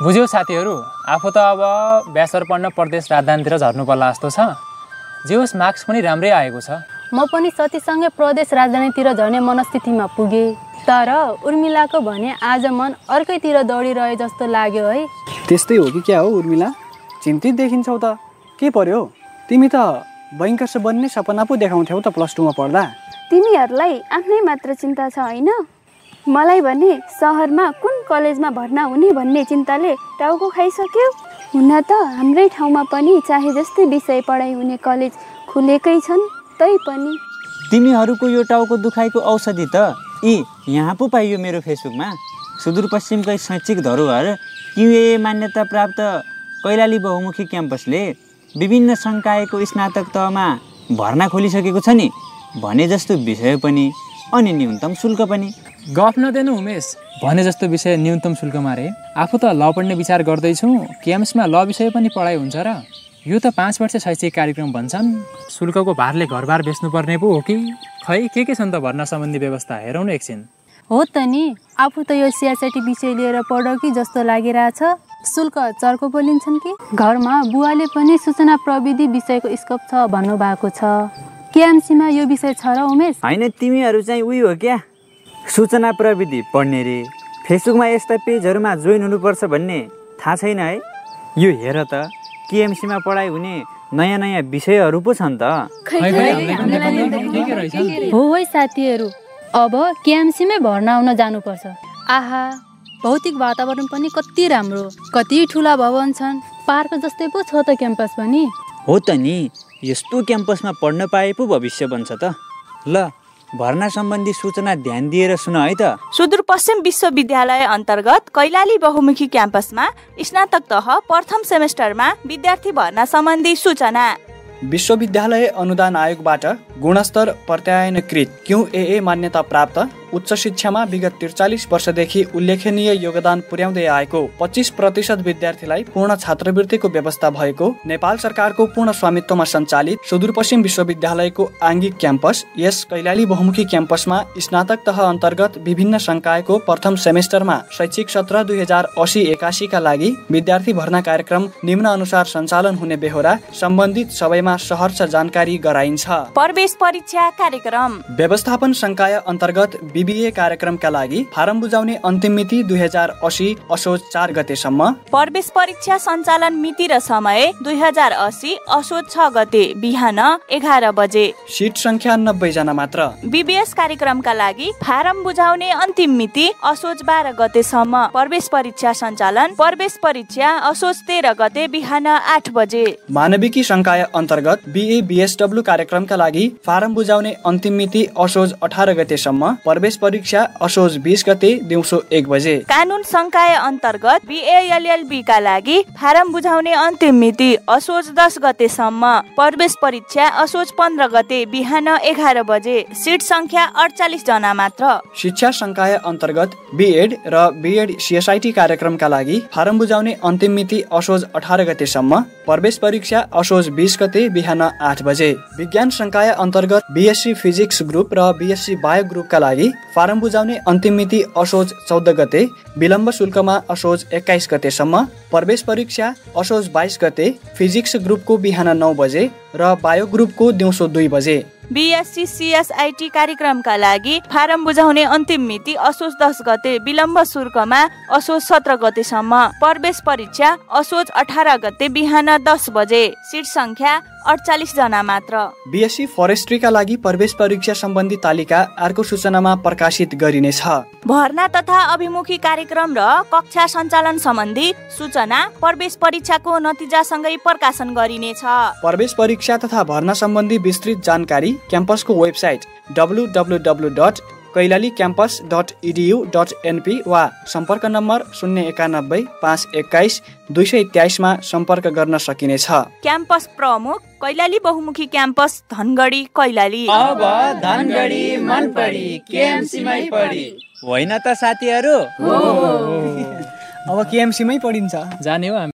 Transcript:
बुझ्यौ साथीहरू, आफू त अब ब्याचलर पढ्न प्रदेश राजधानीतिर झर्नु पर्ला जस्तो छ। जे होस् मार्क्स पनि राम्रै आएको छ। म पनि सतीसँगै प्रदेश राजधानीतिर झर्ने मनस्थितिमा पुगे। तर उर्मिलाको भने आज मन अर्कैतिर दौडिरहे जस्तो लाग्यो है। त्यस्तै हो कि क्या हो उर्मिला? चिन्तित देखिन्छौ त। के पर्यो? तिमी त बैंकर्स बन्ने सपना पो देखाउँथ्यौ त प्लस 2 मा पढ्दा। तिमीहरूलाई आफ्नै मात्र चिन्ता छ हैन? मलाई भने सहरमा कुन कलेजमा भर्ना हुने भन्ने चिन्ताले टाउको खाइसक्यो। हुन त हाम्रै ठाउँमा पनि चाहे जस्तै विषय पढाइ हुने कलेज खुलेकै छन्, तै पनि तिमीहरूको यो टाउको दुखाइको औषधि त यहाँ पो पाइयो मेरो फेसबुकमा। सुदूरपश्चिमकै शैक्षिक धरोहर QAA मान्यता प्राप्त कैलाली बहुमुखी क्याम्पसले विभिन्न संकायको स्नातक तहमा भर्ना खोलिसकेको छ नि। भने जस्तो विषय पनि अनि न्यूनतम शुल्क पनि। गफ नदेनु उमेश, भने जस्तो विषय न्यूनतम शुल्कमा रे। आफू त ल पढ्ने विचार गर्दैछु। क्याम्पसमा ल विषय पनि पढाइ हुन्छ र? यो त 5 वर्ष शैक्षिक कार्यक्रम भन्छन्। शुल्कको भारले घरबार बेच्नुपर्ने पो हो कि? खै के छन् त भर्ना सम्बन्धी व्यवस्था? हेरौँ न एकछिन। हो त नि, आफू त यो सियासटी विषय लिएर पढ कि जस्तो लागिरहेछ। शुल्क चर्को बोलिन्छन् कि? घरमा बुवाले पनि सूचना प्रविधि विषयको स्कोप छ भन्नुभएको छ। केएमसीमा यो विषय छ र उमेश? हैन, तिमीहरू चाहिँ उही हो क्या, सूचना प्रविधि पढ्ने रे। फेसबुकमा यस्ता पेजहरूमा जोइन हुनुपर्छ भन्ने थाहा छैन है? यो हेर त, केएमसीमा पढाइ हुने नयाँ नयाँ विषयहरू पो छन् त। हो है साथीहरू, अब केएमसीमै भर्ना हुन जानुपर्छ। आहा, भौतिक वातावरण पनि कति राम्रो, कति ठुला भवन छन्, पार्क जस्तै पो छ त क्याम्पस पनि। हो त नि, यस्तो क्याम्पसमा पढ्न पाए पो भविष्य बन्छ त। ल, भर्ना सम्बन्धी सूचना ध्यान दिएर सुन है त। सुदूरपश्चिम विश्वविद्यालय अन्तर्गत कैलाली बहुमुखी क्याम्पसमा स्नातक तह प्रथम सेमेस्टरमा विद्यार्थी भर्ना सम्बन्धी सूचना। विश्वविद्यालय अनुदान आयोगबाट गुणस्तर प्रत्यायनकृत QAA मान्यता प्राप्त उच्च शिक्षामा विगत 43 वर्षदेखि उल्लेखनीय योगदान पुर्याउँदै आएको 25% विद्यार्थीलाई पूर्ण छात्रवृत्तिको व्यवस्था भएको नेपाल सरकारको पूर्ण स्वामित्वमा सञ्चालित सुदूरपश्चिम विश्वविद्यालयको आङ्गिक क्याम्पस यस कैलाली बहुमुखी क्याम्पसमा स्नातक तह अन्तर्गत विभिन्न संकायको प्रथम सेमेस्टरमा शैक्षिक सत्र 2080-81 का लागि विद्यार्थी भर्ना कार्यक्रम निम्न अनुसार सञ्चालन हुने बेहोरा सम्बन्धित सबैमा सहर्ष जानकारी गराइन्छ। प्रवेश परीक्षा कार्यक्रम। व्यवस्थापन संकाय अन्तर्गत BBA कार्यक्रमका लागि फारम बुझाउने अन्तिम मिति 2080 असोज 4 गतेसम्म। प्रवेश परीक्षा सञ्चालन मिति र समय 2080 असोज 6 गते बिहान 11 बजे। सिट संख्या 90 जना मात्र। BBS कार्यक्रमका लागि फारम बुझाउने अन्तिम मिति असोज 12 गतेसम्म। प्रवेश परीक्षा सञ्चालन प्रवेश परीक्षा असोज 13 गते बिहान 8 बजे। मानविकी संकाय अन्तर्गत BA BSW कार्यक्रमका लागि फारम बुझाउने अन्तिम मिति असोज 18 गतेसम्म। प्रवेश परीक्षा असोज 20 गते दिउँसो 1 बजे। कानुन संकाय अन्तर्गत BA LLB का लागि फारम बुझाउने अन्तिम मिति असोज 10 गतेसम्म। प्रवेश परीक्षा असोज 15 गते बिहान 11 बजे। सिट संख्या 48 जना मात्र। शिक्षा संकाय अन्तर्गत BEd र BEd CSIT कार्यक्रमका लागि फारम बुझाउने अन्तिम मिति असोज 18 गतेसम्म। प्रवेश परीक्षा असोज 20 गते बिहान 8 बजे। विज्ञान संकाय अन्तर्गत BSc फिजिक्स ग्रुप र BSc बायो ग्रुपका लागि फारम बुझाउने अन्तिम मिति असोज 14 गते, विलम्ब शुल्कमा असोज 21 गतेसम्म। प्रवेश परीक्षा असोज 22 गते, फिजिक्स ग्रुपको बिहान 9 बजे र बायो ग्रुपको दिउँसो 2 बजे। BSc CSIT कार्यक्रमका लागि फारम बुझाउने अन्तिम मिति असोज 10 गते, विलम्ब शुल्कमा असोज 17 गतेसम्म। प्रवेश परीक्षा असोज 18 गते बिहान 10 बजे। सिट संख्या 48 जना मात्र। BSc फरेस्ट्रीका लागि प्रवेश परीक्षा सम्बन्धी तालिका अर्को सूचनामा प्रकाशित गरिनेछ। भर्ना तथा अभिमुखी कार्यक्रम र कक्षा सञ्चालन सम्बन्धी सूचना प्रवेश परीक्षाको नतिजासँगै प्रकाशन गरिनेछ। प्रवेश परीक्षा तथा भर्ना सम्बन्धी विस्तृत जानकारी क्याम्पसको वेबसाइट www.kailalicampus.edu.np वा सम्पर्क नम्बर 091 521 223 मा सम्पर्क गर्न सकिनेछ। क्याम्पस प्रमुख कैलाली बहुमुखी क्याम्पस धनगढी कैलाली। अब धनगढी मन परी केएमसीमै पढी होइन त साथीहरू? अब केएमसीमै पढिन्छ। जाने हो।